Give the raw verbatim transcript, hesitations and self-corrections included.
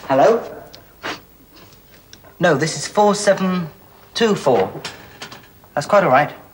Hello? No, this is four seven two four. That's quite all right.